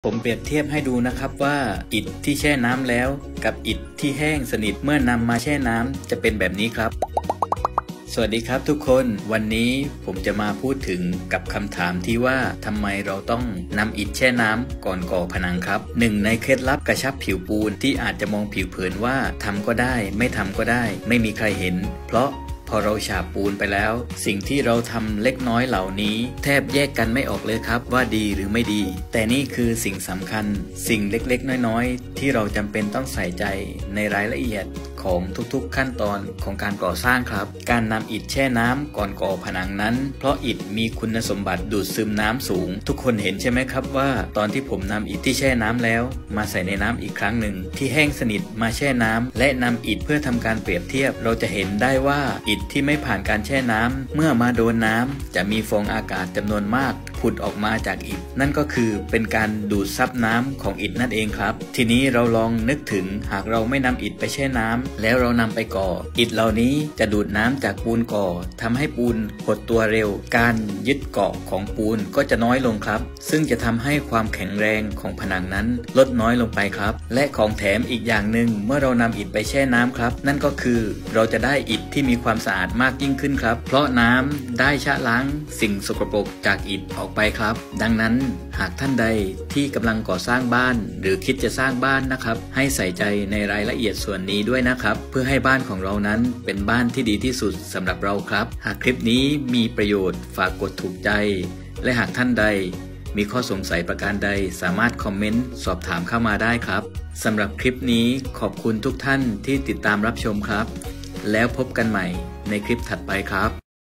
ผมเปรียบเทียบให้ดูนะครับว่าอิฐที่แช่น้ำแล้วกับอิฐที่แห้งสนิทเมื่อนำมาแช่น้ำจะเป็นแบบนี้ครับสวัสดีครับทุกคนวันนี้ผมจะมาพูดถึงกับคำถามที่ว่าทำไมเราต้องนำอิฐแช่น้ำก่อนก่อผนังครับหนึ่งในเคล็ดลับกระชับผิวปูนที่อาจจะมองผิวเผินว่าทำก็ได้ไม่ทำก็ได้ไม่มีใครเห็นเพราะพอเราฉาบปูนไปแล้วสิ่งที่เราทำเล็กน้อยเหล่านี้แทบแยกกันไม่ออกเลยครับว่าดีหรือไม่ดีแต่นี่คือสิ่งสำคัญสิ่งเล็กๆน้อยๆที่เราจำเป็นต้องใส่ใจในรายละเอียดของทุกๆขั้นตอนของการก่อสร้างครับการนำอิฐแช่น้ำก่อนก่อผนังนั้นเพราะอิฐมีคุณสมบัติดูดซึมน้ำสูงทุกคนเห็นใช่ไหมครับว่าตอนที่ผมนำอิฐที่แช่น้ำแล้วมาใส่ในน้ำอีกครั้งหนึ่งที่แห้งสนิทมาแช่น้ำและนำอิฐเพื่อทำการเปรียบเทียบเราจะเห็นได้ว่าอิฐที่ไม่ผ่านการแช่น้ำเมื่อมาโดนน้ำจะมีฟองอากาศจำนวนมากผุดออกมาจากอิฐนั่นก็คือเป็นการดูดซับน้ำของอิฐนั่นเองครับทีนี้เราลองนึกถึงหากเราไม่นำอิฐไปแช่น้ำแล้วเรานำไปก่ออิฐเหล่านี้จะดูดน้ำจากปูนก่อทำให้ปูนหดตัวเร็วการยึดเกาะของปูนก็จะน้อยลงครับซึ่งจะทำให้ความแข็งแรงของผนังนั้นลดน้อยลงไปครับและของแถมอีกอย่างหนึ่งเมื่อเรานำอิฐไปแช่น้ำครับนั่นก็คือเราจะได้อิฐที่มีความสะอาดมากยิ่งขึ้นครับเพราะน้ำได้ชะล้างสิ่งสกปรกจากอิฐออกไปครับดังนั้นหากท่านใดที่กำลังก่อสร้างบ้านหรือคิดจะสร้างบ้านนะครับให้ใส่ใจในรายละเอียดส่วนนี้ด้วยนะครับเพื่อให้บ้านของเรานั้นเป็นบ้านที่ดีที่สุดสำหรับเราครับหากคลิปนี้มีประโยชน์ฝากกดถูกใจและหากท่านใดมีข้อสงสัยประการใดสามารถคอมเมนต์สอบถามเข้ามาได้ครับสำหรับคลิปนี้ขอบคุณทุกท่านที่ติดตามรับชมครับแล้วพบกันใหม่ในคลิปถัดไปครับ